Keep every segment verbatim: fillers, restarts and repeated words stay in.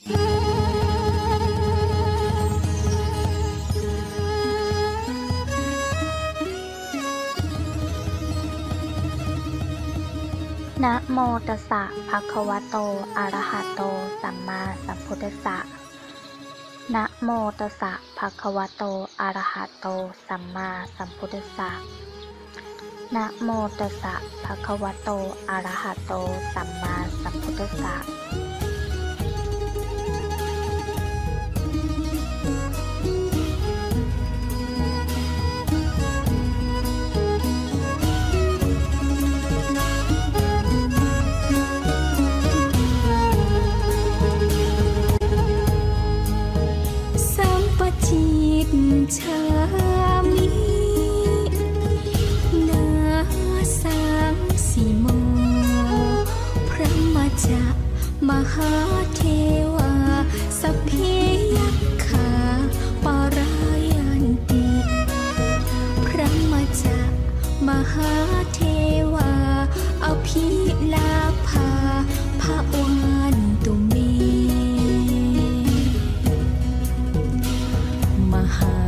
นะโมตัสสะภะคะวะโตอะระหะโตสัมมาสัมพุทธัสสะนะโมตัสสะภะคะวะโตอะระหะโตสัมมาสัมพุทธัสสะนะโมตัสสะภะคะวะโตอะระหะโตสัมมาสัมพุทธัสสะชามินาสังสีโมพระมาจากมหาเทวาสัพเพยัคฆาปารายันติพระมาจากมหาเทวาอภิลาภาภาวันตุเมมหา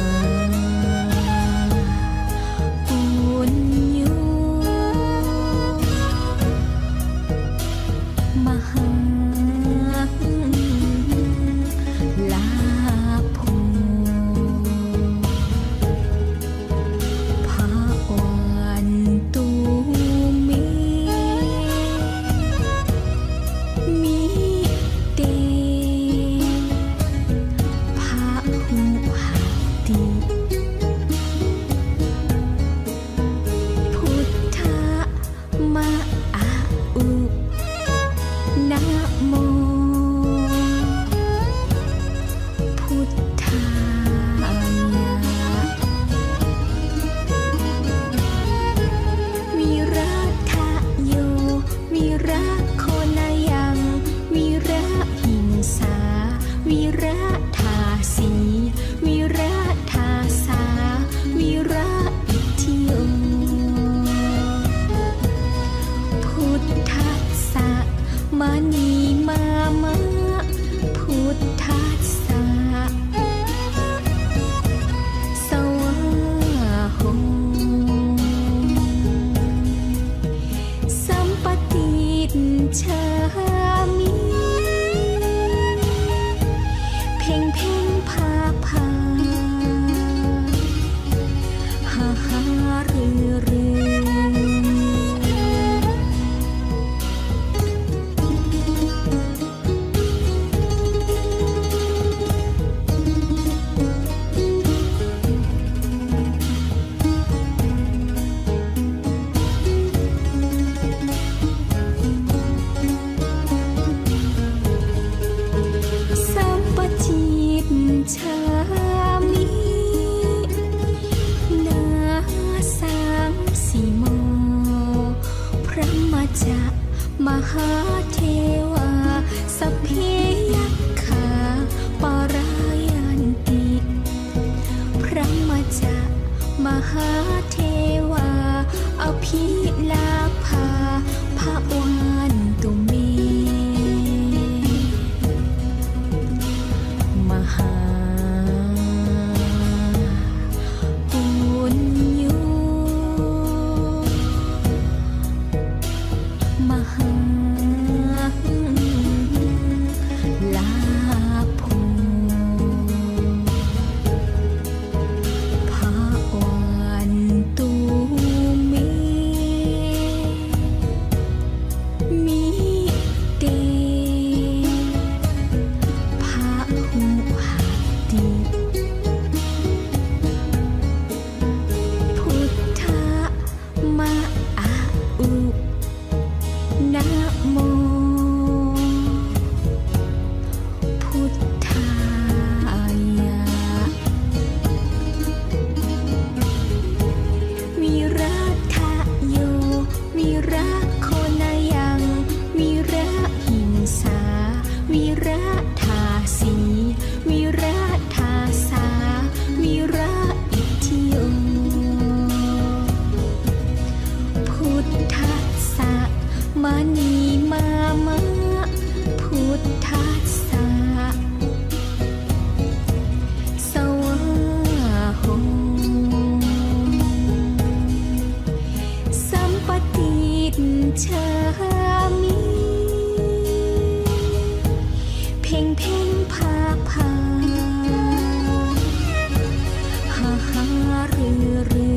มหาเทวาสัพเพยัคฆาปารายันติพระมาจากมหาเทวาอภิลาภาภาวันตุเมมหาปุญโญมหาลาโภภาวันตุเมมิเตภาหุหัตติพุทธมะอะอุนะโมพุทธายะวิรัตโยวิรัตโคนายังวิรัตหิงสาวิรัตถาสีวิรัตถาสาวิรัตอิทธิโยพุทธัสสะมณีมามะพุทธัสสะชามีเพ่งเพ่งพาพาหาหาเรือเรือ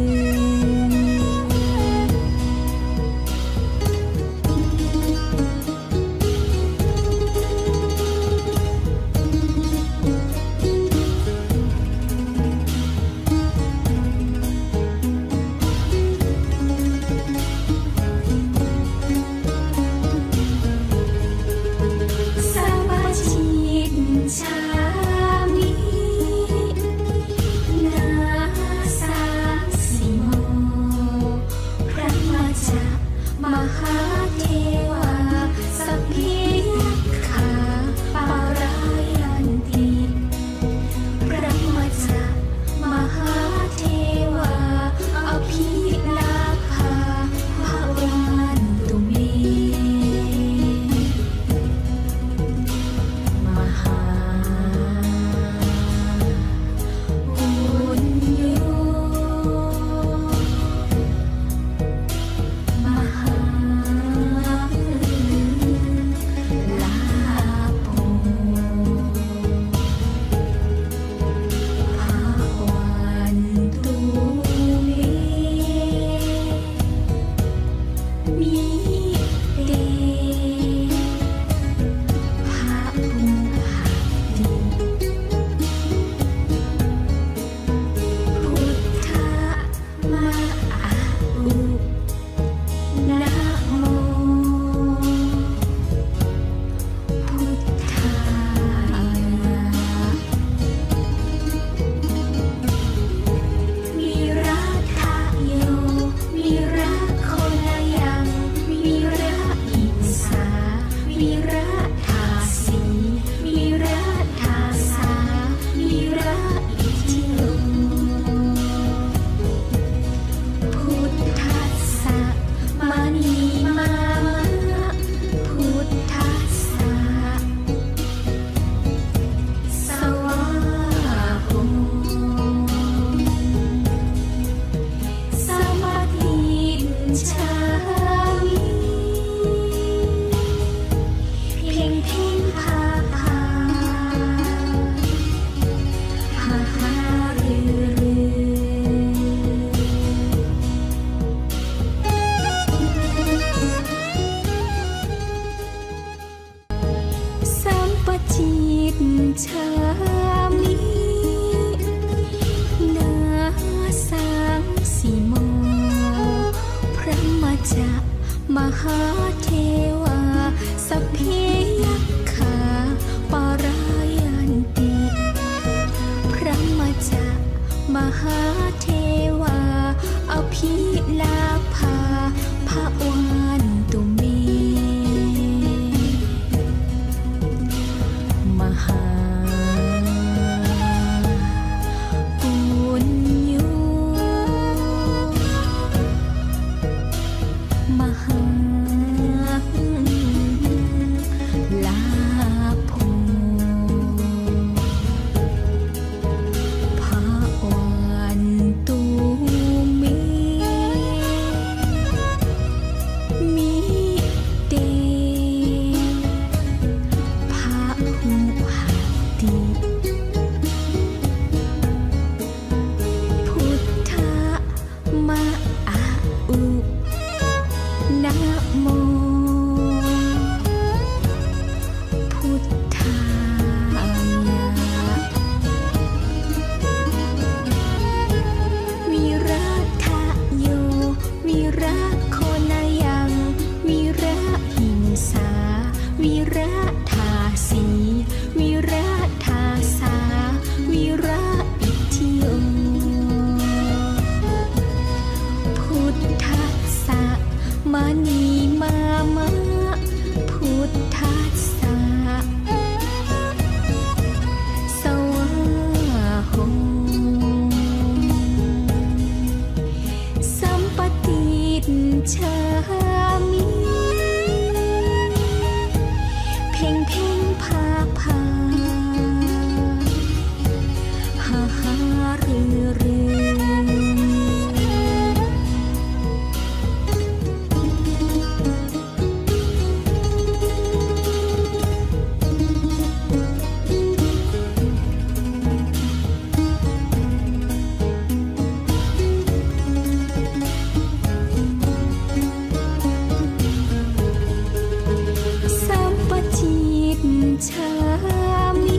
ชามีนาสังสีโมพระมาจากมหาเทวาสัพเพยัคฆาปารายันติพระมาจากมหาเทวาอภิลาภาภาวันตุเมมหามหาลาภภาวันตุเมมิเตภาหุหติพุทธมะอาอุนะโมพุทธายะวิรัตโยวิระโคนายังวิระหิงสาวิระทาสีวิระทาสาวิระอิทธิโยพุทธัสสะมณีมาชามิ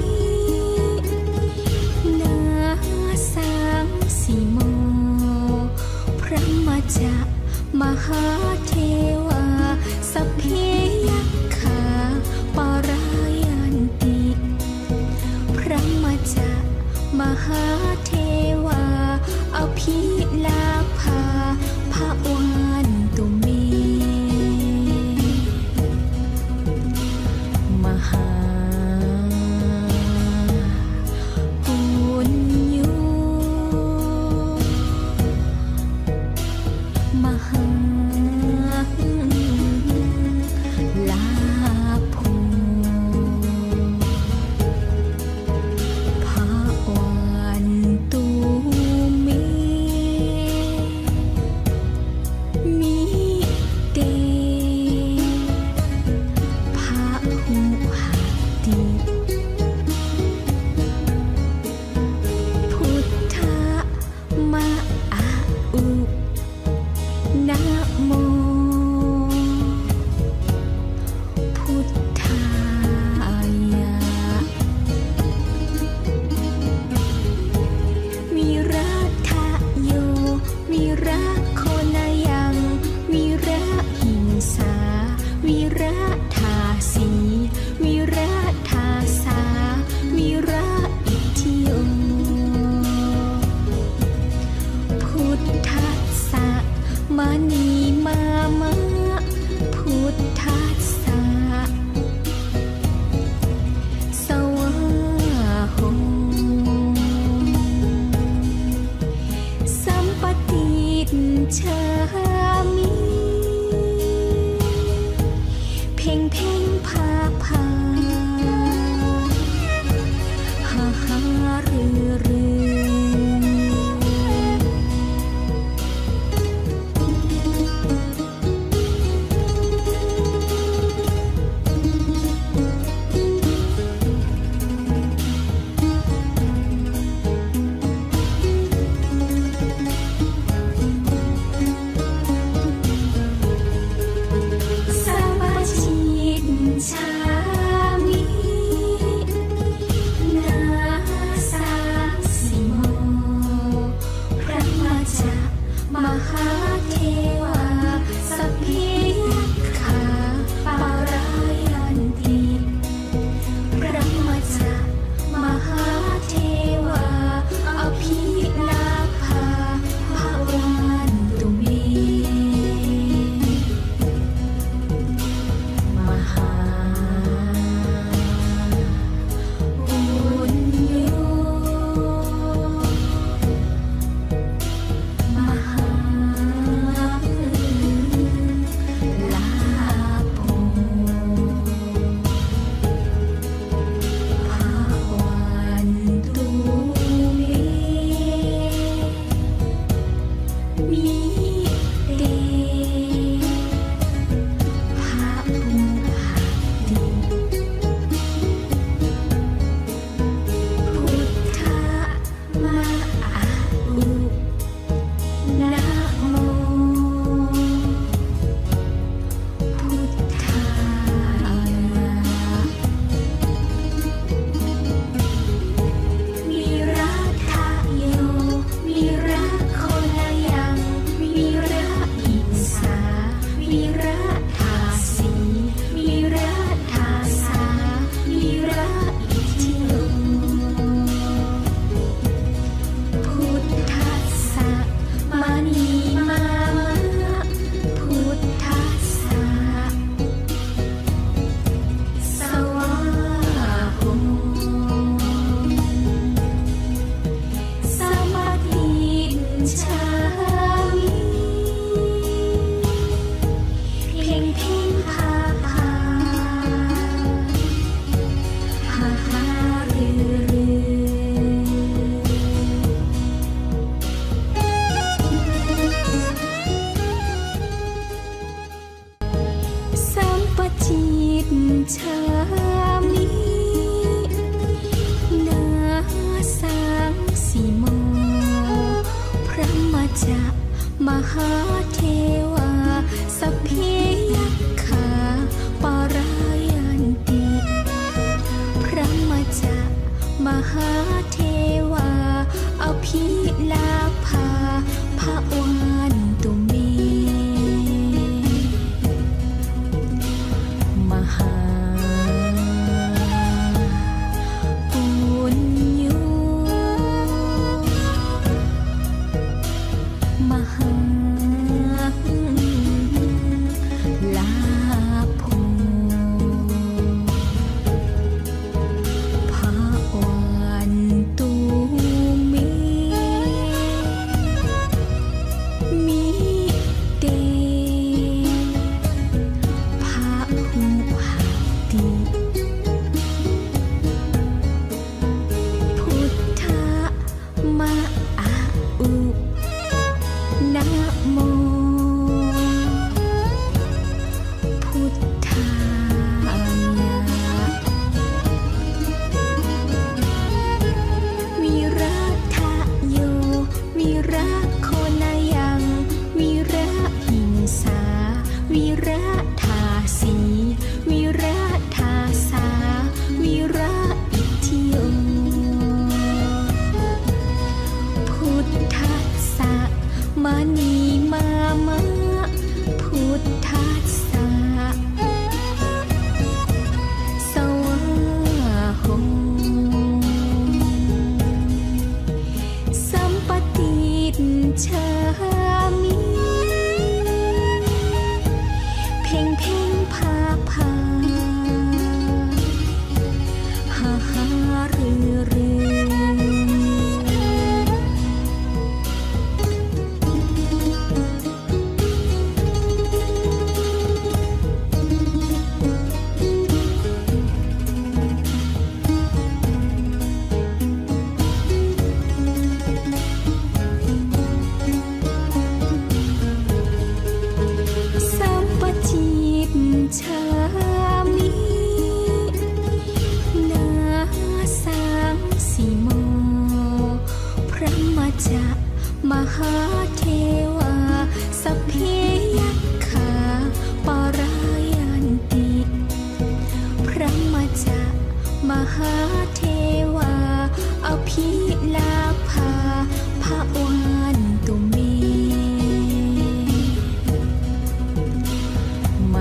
นาสังสีโมพระมจามหาเทวาสัพเพยัคฆาปารายันติพระมจามหาเทวาอภิลาภาภาวันตุเมมหาปุญโญมหาลาโภภาวันตุเมมิเตภาหุหัตติพุทธมะอะอุนะโมพุทธายะวิรัตโยวิระโคนายังวิระหิงสาวิระทาสีวิระทาสาวิระอิทธิโยพุทธัสสะมณีมามะพุทธัสสะสวาโหสัมปติชามิเพ่งเพ่งพาพาหาหารือรือสัมปจิตชามินาสังสีโมพระมจามหาเทวาสัพเพยัคฆาปารายันติพระมจามหาเทวาอภิลาภาภาวันตุเมมหาปุญโญมหาลาโภภาวันตุเมมิเตภาหุหัตติพุทธมะอะอุนะโมพุทธายะวิรัตโยวิระโคนายังวิระหิงสาวิระทาสีวิระทาสาวิระอิทธิโยพุทธัสสะมณีมามะพุทธัสสะสวาโหสัมปติชามิเพ่งเพ่งพาพาหาหารือรือสัมปจิตชามินาสังสีโมพระมจามหาเทวาสัพเพยัคฆาปารายันติ พ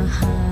หา